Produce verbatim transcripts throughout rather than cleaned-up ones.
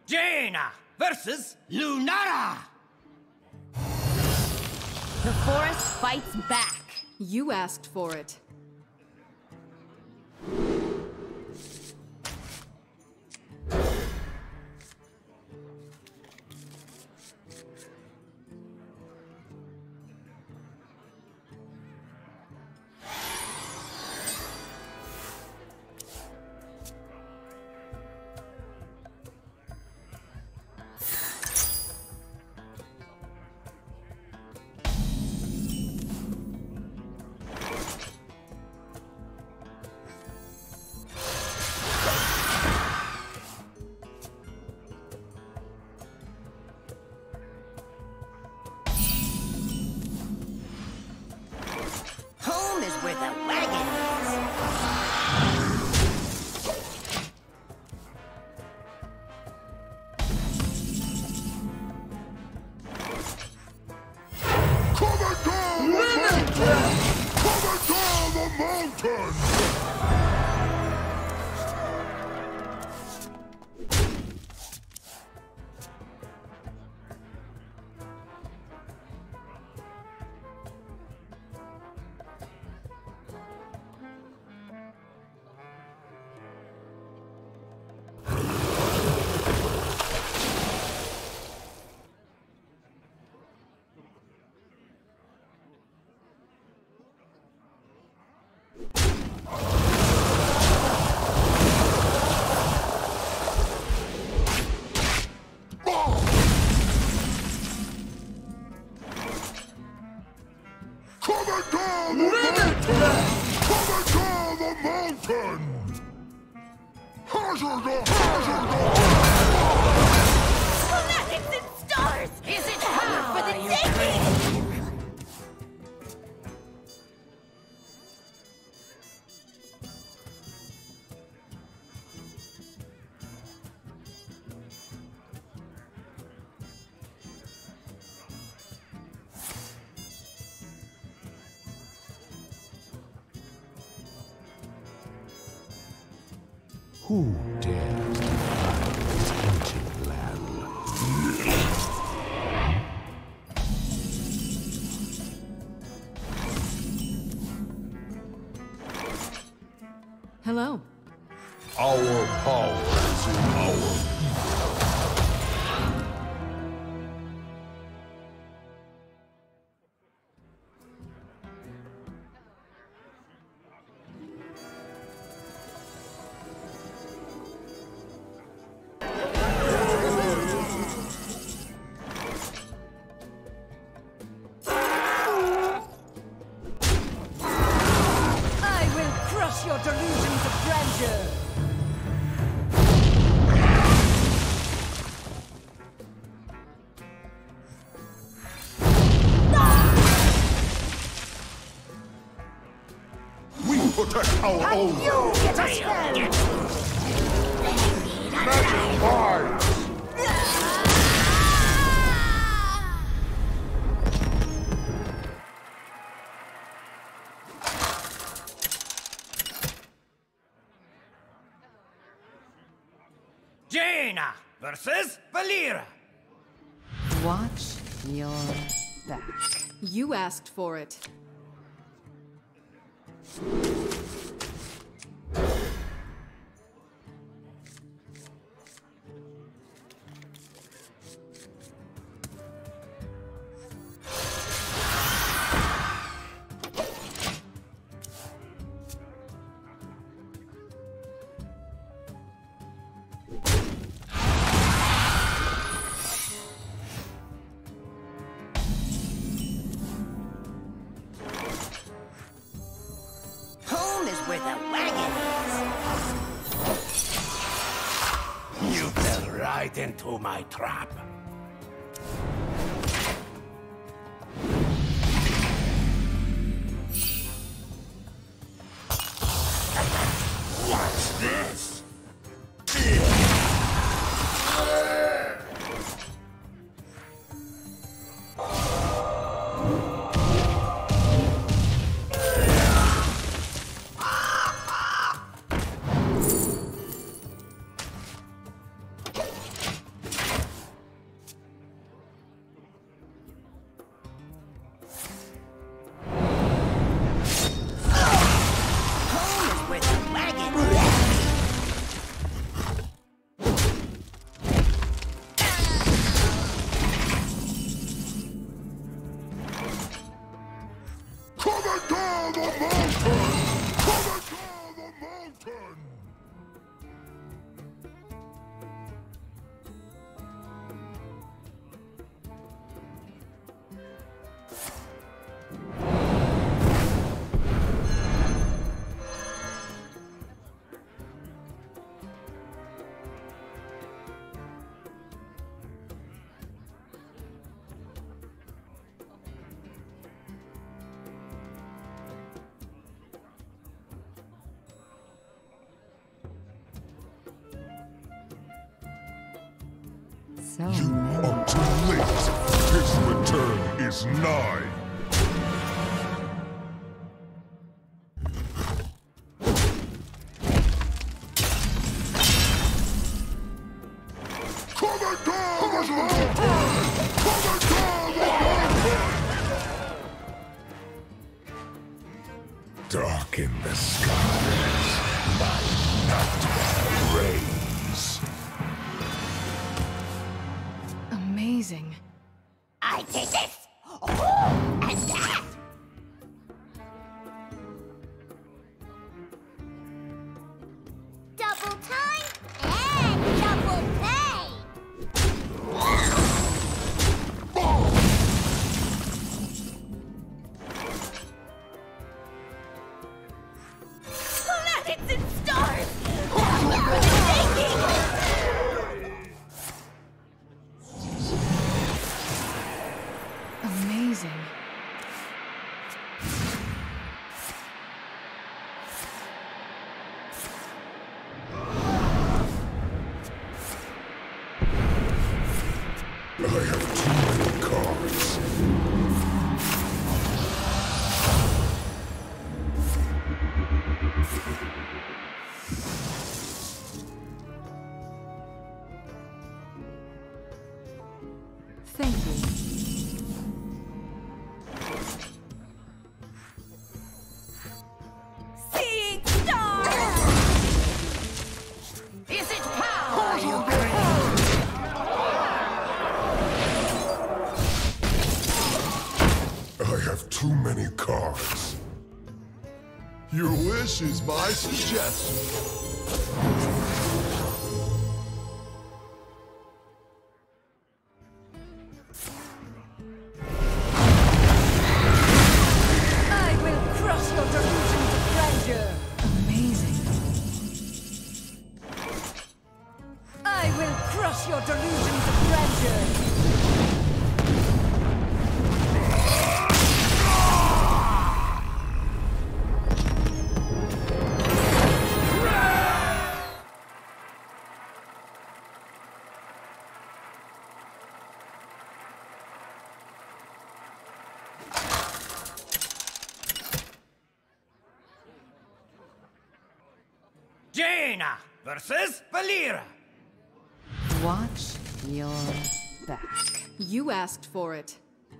Jaina versus Lunara! The forest fights back. You asked for it. Home is where the wagon is. Coming down the mountain! Coming down the mountain! Coming down the mountain! Coming down the mountain! Hazard! Hazard! Planets and stars! Is it hard for the taking? Who dares defy this ancient land? Hello. Our power is in our people. I will crush your delusions of grandeur! We protect our own. You get a spell! Magic vibes! Jaina versus Valera! Watch your back. You asked for it. Home is where the wagon is. You fell right into my trap. What's this? So You many. are too late. His return is nigh. Coming down the mountain! Coming down the mountain! Dark in the skies, my nightmare reigns. Amazing. I take this! Oh, and that! Double time and double pay! Planets and stars! Power for the taking! Amazing. I have too many cards. Thank you. Seeing stars! Is it power you crave? I have too many cards. Your wish is my suggestion. I will crush your delusions of grandeur! Amazing. I will crush your delusions of grandeur! Jaina versus Valera. Watch your back. You asked for it.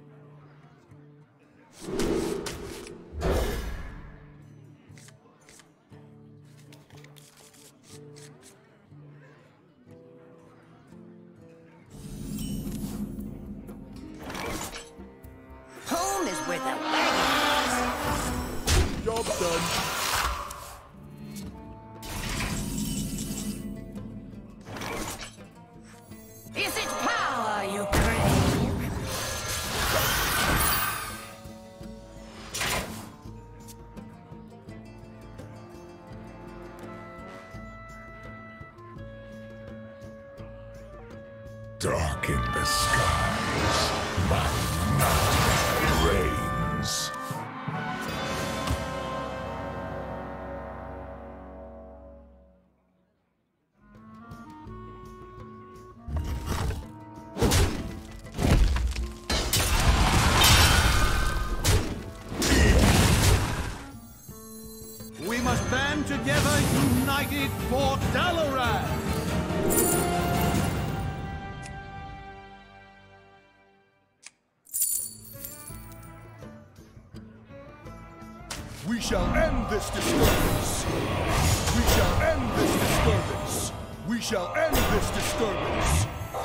Home is where the wagon Job done. is. Is it power you crave? Dark in the skies, my nightmare reigns. We must band together, united for Dalaran! We shall end this disturbance. We shall end this disturbance. We shall end this disturbance.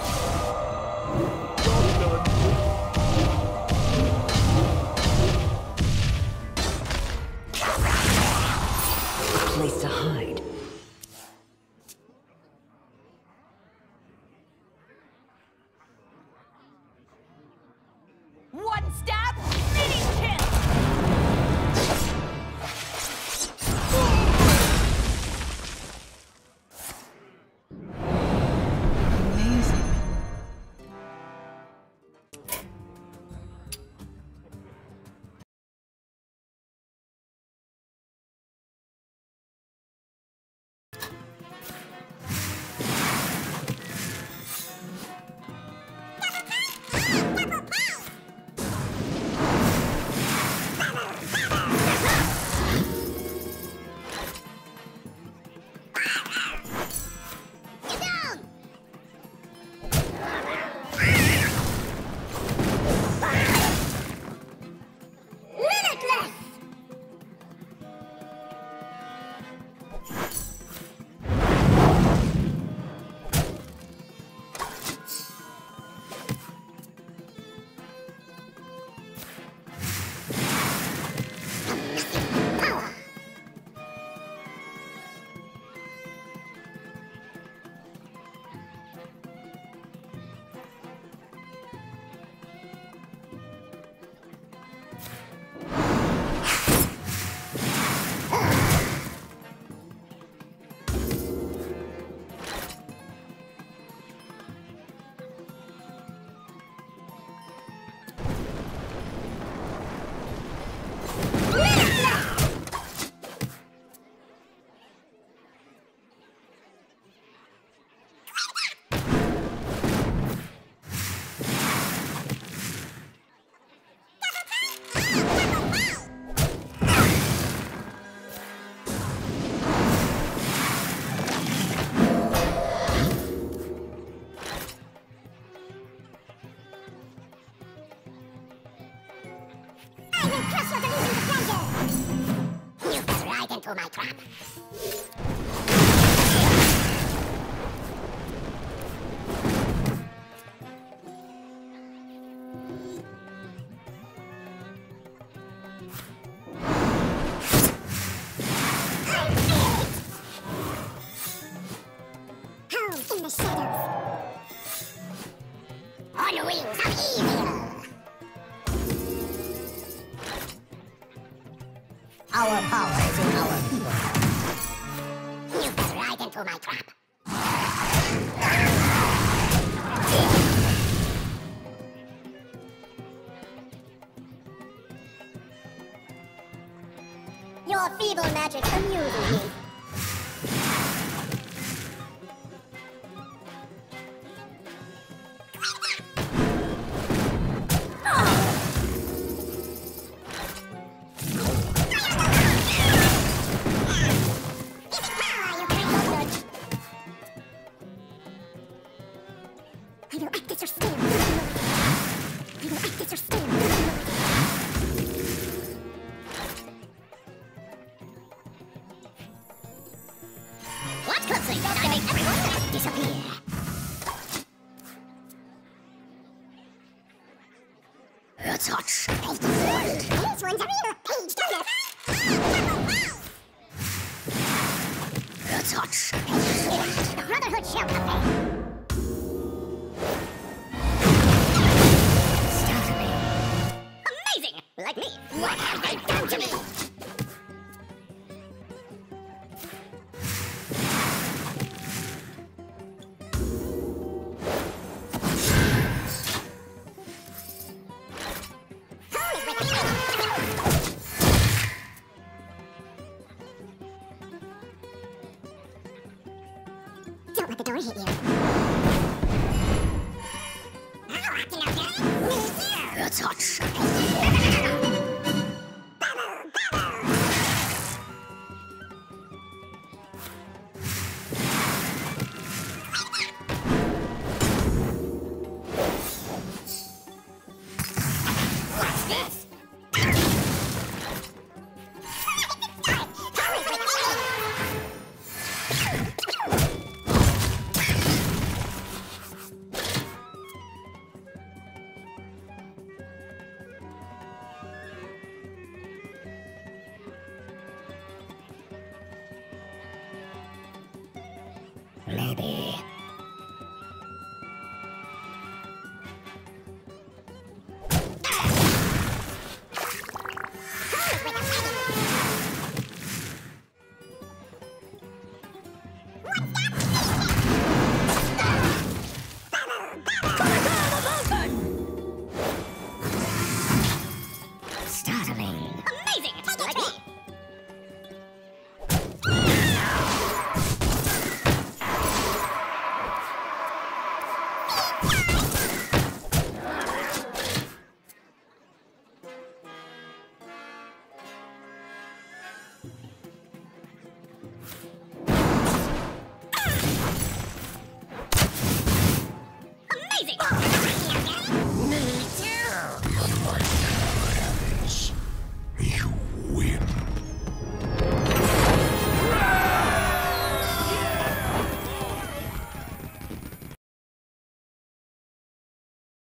Job done. Place to hide. One stab, mini kill! Amazing. into my trap. In the shadows. On wings of evil. Our power is in our people. You fell right into my trap. Your feeble magic amuses me. I will act as your skin. I will act as your skin. Watch closely, and I make everyone disappear. A touch of the void. This one's a real page turner. A touch of the void. The Brotherhood shall come. Like me. What have they done to me? Who is with me? Don't let the door hit you. A touch. Maybe. Startling. Amazing! Like me. Amazing!